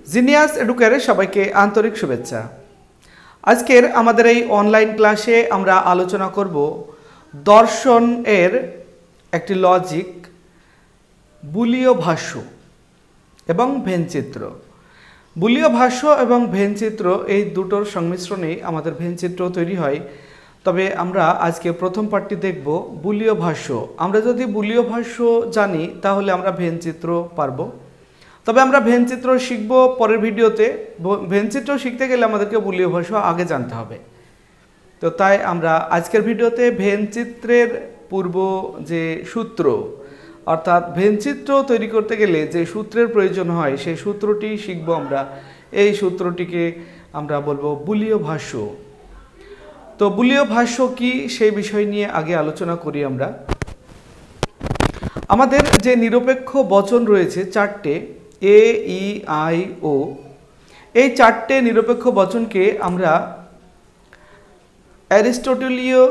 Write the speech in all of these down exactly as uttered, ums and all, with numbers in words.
Genius এডুকারে সবাইকে আন্তরিক শুভেচ্ছা। আজকের আমাদের এই অনলাইন ক্লাসে আমরা আলোচনা করব দর্শন এর একটি লজিক, বুলীয় ভাষ্য এবং ভেনচিত্র। বুলীয় ভাষ্য এবং ভেনচিত্র এই দুটোর সংমিশ্রণেই আমাদের ভেনচিত্র তৈরি হয়। তবে আমরা আজকে প্রথম পার্টটি দেখব বুলীয় ভাষ্য। আমরা যদি বুলীয় ভাষ্য জানি তাহলে আমরা ভেনচিত্র পারবো। তবে আমরা ভেনচিত্র শিখব পরের ভিডিওতে। ভেনচিত্র শিখতে গেলে আমাদেরকে বুলীয় ভাষ্য আগে জানতে হবে। তো তাই আমরা আজকের ভিডিওতে ভেনচিত্রের পূর্ব যে সূত্র, অর্থাৎ ভেনচিত্র তৈরি করতে গেলে যে সূত্রের প্রয়োজন হয় সেই সূত্রটি শিখব আমরা। এই সূত্রটিকে আমরা বলবো বুলীয় ভাষ্য। তো বুলীয় ভাষ্য কি সেই বিষয় নিয়ে আগে আলোচনা করি আমরা। আমাদের যে নিরপেক্ষ বচন রয়েছে চারটে, এ, ই, আই, ও, এই চারটে নিরপেক্ষ বচনকে আমরা অ্যারিস্টটলীয়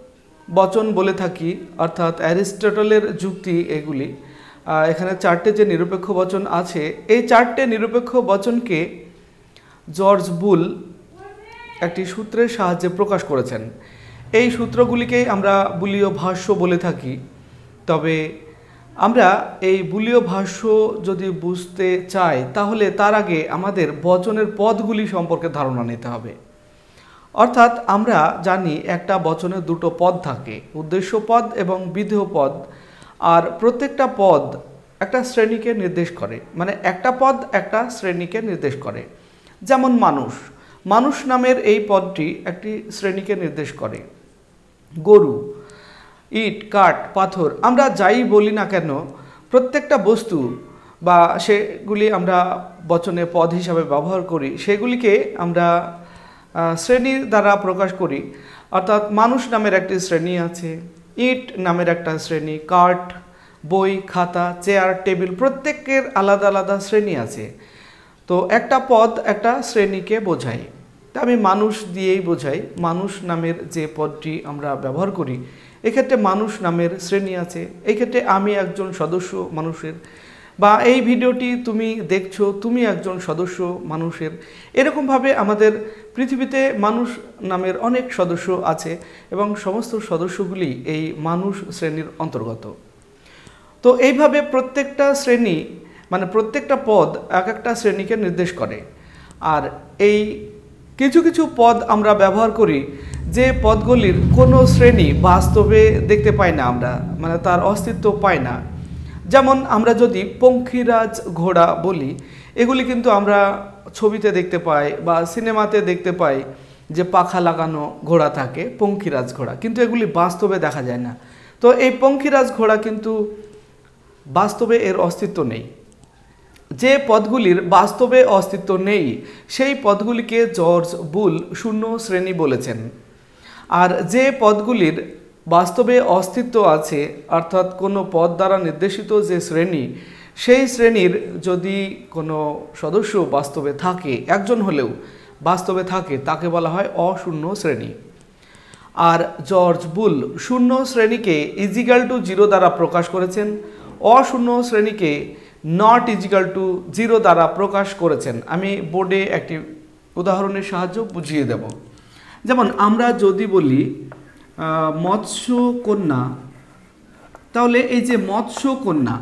বচন বলে থাকি, অর্থাৎ অ্যারিস্টটলের যুক্তি এগুলি। এখানে চারটে যে নিরপেক্ষ বচন আছে, এই চারটে নিরপেক্ষ বচনকে জর্জ বুল একটি সূত্রের সাহায্যে প্রকাশ করেছেন। এই সূত্রগুলিকেই আমরা বুলীয় ভাষ্য বলে থাকি। তবে আমরা এই বুলীয় ভাষ্য যদি বুঝতে চাই তাহলে তার আগে আমাদের বচনের পদগুলি সম্পর্কে ধারণা নিতে হবে। অর্থাৎ আমরা জানি একটা বচনে দুটো পদ থাকে, উদ্দেশ্য পদ এবং বিধেয় পদ। আর প্রত্যেকটা পদ একটা শ্রেণীকে নির্দেশ করে, মানে একটা পদ একটা শ্রেণীকে নির্দেশ করে। যেমন মানুষ, মানুষ নামের এই পদটি একটি শ্রেণীকে নির্দেশ করে। গরু, ইট, কাঠ, পাথর, আমরা যাই বলি না কেন প্রত্যেকটা বস্তু বা সেগুলি আমরা বচনে পদ হিসাবে ব্যবহার করি, সেগুলিকে আমরা শ্রেণীর দ্বারা প্রকাশ করি। অর্থাৎ মানুষ নামের একটি শ্রেণী আছে, ইট নামের একটা শ্রেণী, কাঠ, বই, খাতা, চেয়ার, টেবিল, প্রত্যেকের আলাদা আলাদা শ্রেণী আছে। তো একটা পদ একটা শ্রেণীকে বোঝায়। তা আমি মানুষ দিয়েই বোঝাই। মানুষ নামের যে পদটি আমরা ব্যবহার করি, এক্ষেত্রে মানুষ নামের শ্রেণী আছে। এই ক্ষেত্রে আমি একজন সদস্য মানুষের, বা এই ভিডিওটি তুমি দেখছো তুমি একজন সদস্য মানুষের। এরকমভাবে আমাদের পৃথিবীতে মানুষ নামের অনেক সদস্য আছে এবং সমস্ত সদস্যগুলি এই মানুষ শ্রেণীর অন্তর্গত। তো এইভাবে প্রত্যেকটা শ্রেণী মানে প্রত্যেকটা পদ এক একটা শ্রেণীকে নির্দেশ করে। আর এই কিছু কিছু পদ আমরা ব্যবহার করি যে পদগুলির কোনো শ্রেণী বাস্তবে দেখতে পাই না আমরা, মানে তার অস্তিত্ব পাই না। যেমন আমরা যদি পঙ্খিরাজ ঘোড়া বলি, এগুলি কিন্তু আমরা ছবিতে দেখতে পাই বা সিনেমাতে দেখতে পাই যে পাখা লাগানো ঘোড়া থাকে, পঙ্খিরাজ ঘোড়া, কিন্তু এগুলি বাস্তবে দেখা যায় না। তো এই পঙ্খিরাজ ঘোড়া কিন্তু বাস্তবে এর অস্তিত্ব নেই। যে পদগুলির বাস্তবে অস্তিত্ব নেই সেই পদগুলিকে জর্জ বুল শূন্য শ্রেণী বলেছেন। আর যে পদগুলির বাস্তবে অস্তিত্ব আছে, অর্থাৎ কোনো পদ দ্বারা নির্দেশিত যে শ্রেণী, সেই শ্রেণীর যদি কোনো সদস্য বাস্তবে থাকে, একজন হলেও বাস্তবে থাকে, তাকে বলা হয় অশূন্য শ্রেণী। আর জর্জ বুল শূন্য শ্রেণীকে ইজিক্যাল টু জিরো দ্বারা প্রকাশ করেছেন, অশূন্য শ্রেণীকে নট ইজিক্যাল টু জিরো দ্বারা প্রকাশ করেছেন। আমি বোর্ডে একটি উদাহরণের সাহায্য বুঝিয়ে দেব। যেমন আমরা যদি বলি মৎস্য কন্যা, তাহলে এই যে মৎস্য কন্যা,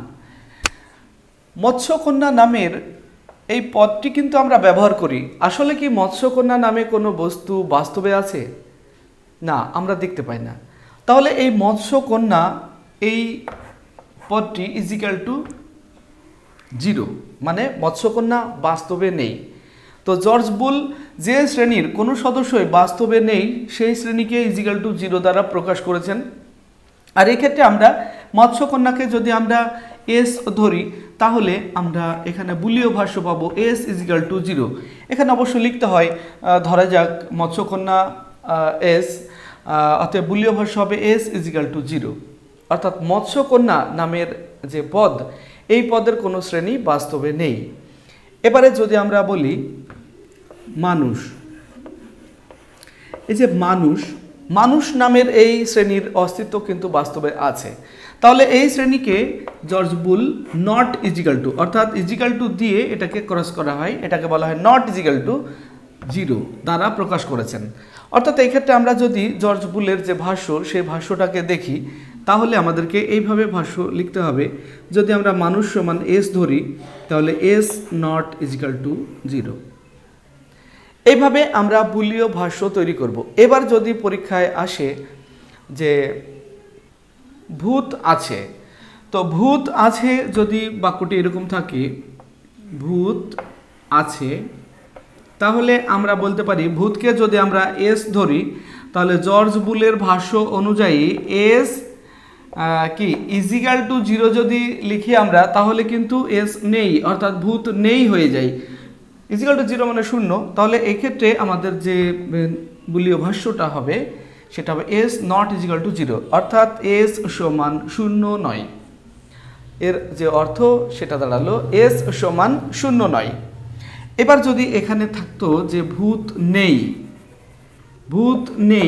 মৎস্য কন্যা নামের এই পদটি কিন্তু আমরা ব্যবহার করি। আসলে কি মৎস্য কন্যা নামে কোনো বস্তু বাস্তবে আছে? না, আমরা দেখতে পাই না। তাহলে এই মৎস্য কন্যা এই পদটি ইজিক্যাল টু জিরো, মানে মৎস্যকন্যা বাস্তবে নেই। তো জর্জ বুল যে শ্রেণীর কোনো সদস্যই বাস্তবে নেই সেই শ্রেণীকে ইজিক্যাল টু জিরো দ্বারা প্রকাশ করেছেন। আর এই ক্ষেত্রে আমরা মৎস্যকন্যাকে যদি আমরা এস ধরি তাহলে আমরা এখানে বুলীয় ভাষ্য পাবো এস ইজিক্যাল টু জিরো। এখানে অবশ্য লিখতে হয়, ধরা যাক মৎস্যকন্যা এস, অতএব বুলীয় ভাষ্য হবে এস ইজিক্যাল টু জিরো। অর্থাৎ মৎস্যকন্যা নামের যে পদ, এই পদের কোনো শ্রেণী বাস্তবে নেই। এবারে যদি আমরা বলি মানুষ, এই যে মানুষ, মানুষ নামের এই শ্রেণীর অস্তিত্ব কিন্তু বাস্তবে আছে। তাহলে এই শ্রেণীকে George Boole not equal to অর্থাৎ ইজিক্যাল টু দিয়ে এটাকে ক্রস করা হয়, এটাকে বলা হয় নট ইজিক্যাল টু জিরো দ্বারা প্রকাশ করেছেন। অর্থাৎ এই ক্ষেত্রে আমরা যদি জর্জ বুলের যে ভাষ্য সেই ভাষ্যটাকে দেখি তাহলে আমাদেরকে এইভাবে ভাষ্য লিখতে হবে। যদি আমরা মানুষ সমান এস ধরি তাহলে S not equal to zero. এইভাবে আমরা বুলীয় ভাষ্য তৈরি করব। এবার যদি পরীক্ষায় আসে যে ভূত আছে, তো ভূত আছে যদি বাক্যটি এরকম থাকে ভূত আছে, তাহলে আমরা বলতে পারি ভূতকে যদি আমরা এস ধরি তাহলে জর্জ বুলের ভাষ্য অনুযায়ী এস কি ইজিক্যাল টু জিরো যদি লিখি আমরা তাহলে কিন্তু এস নেই, অর্থাৎ ভূত নেই হয়ে যায়। ইজিক্যাল টু জিরো মানে শূন্য, তাহলে এই ক্ষেত্রে আমাদের যে বুলীয় ভাষ্যটা হবে সেটা হবে S not equal to zero, অর্থাৎ এস সমান শূন্য নয়। এর যে অর্থ সেটা দাঁড়ালো এস সমান শূন্য নয়। এবার যদি এখানে থাকতো যে ভূত নেই, ভূত নেই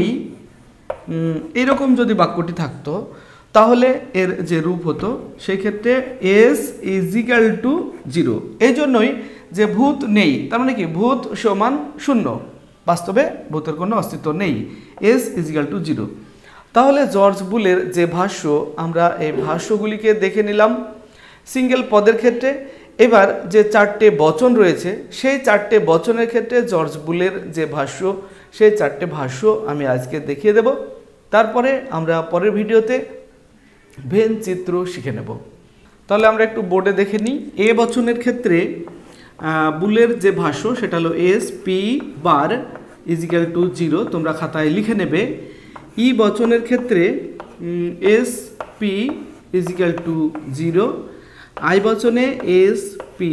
এরকম যদি বাক্যটি থাকতো তাহলে এর যে রূপ হতো সেই ক্ষেত্রে এস ইজিক্যাল টু জিরো। এই জন্যই যে ভূত নেই তার মানে কি ভূত সমান শূন্য, বাস্তবে ভূতের কোনো অস্তিত্ব নেই, এস ইজিক্যাল টু জিরো। তাহলে জর্জ বুলের যে ভাষ্য আমরা এই ভাষ্যগুলিকে দেখে নিলাম সিঙ্গেল পদের ক্ষেত্রে। এবার যে চারটে বচন রয়েছে সেই চারটে বচনের ক্ষেত্রে জর্জ বুলের যে ভাষ্য সেই চারটে ভাষ্য আমি আজকে দেখিয়ে দেব। তারপরে আমরা পরের ভিডিওতে ভেন চিত্র শিখে নেব। তাহলে আমরা একটু বোর্ডে দেখে নিই। এ বচনের ক্ষেত্রে বুলের যে ভাষ্য সেটা হলো S P bar equal to zero, তোমরা খাতায় লিখে নেবে। ই বচনের ক্ষেত্রে S P equal to zero, I বচনে S P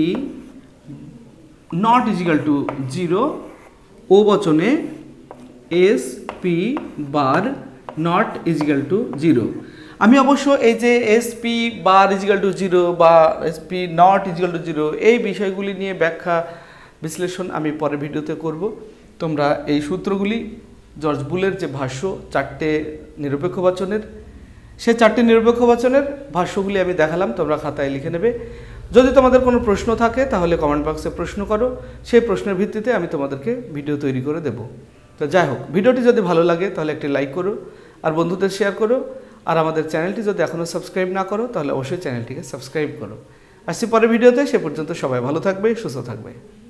not equal to zero, O বচনে S P bar not equal to zero. আমি অবশ্য এই যে S P bar equal to zero বা S P not equal to zero এই বিষয়গুলি নিয়ে ব্যাখ্যা বিশ্লেষণ আমি পরের ভিডিওতে করব। তোমরা এই সূত্রগুলি জর্জ বুলের যে ভাষ্য চারটে নিরপেক্ষ বচনের সেই চারটে নিরপেক্ষ বচনের ভাষ্যগুলি আমি দেখালাম, তোমরা খাতায় লিখে নেবে। যদি তোমাদের কোনো প্রশ্ন থাকে তাহলে কমেন্ট বক্সে প্রশ্ন করো, সেই প্রশ্নের ভিত্তিতে আমি তোমাদেরকে ভিডিও তৈরি করে দেব। তো যাই হোক, ভিডিওটি যদি ভালো লাগে তাহলে একটি লাইক করো আর বন্ধুদের শেয়ার করো, আর আমাদের চ্যানেলটি যদি এখনও সাবস্ক্রাইব না করো তাহলে অবশ্যই চ্যানেলটিকে সাবস্ক্রাইব করো। আসছি পরের ভিডিওতে, সে পর্যন্ত সবাই ভালো থাকবে, সুস্থ থাকবে।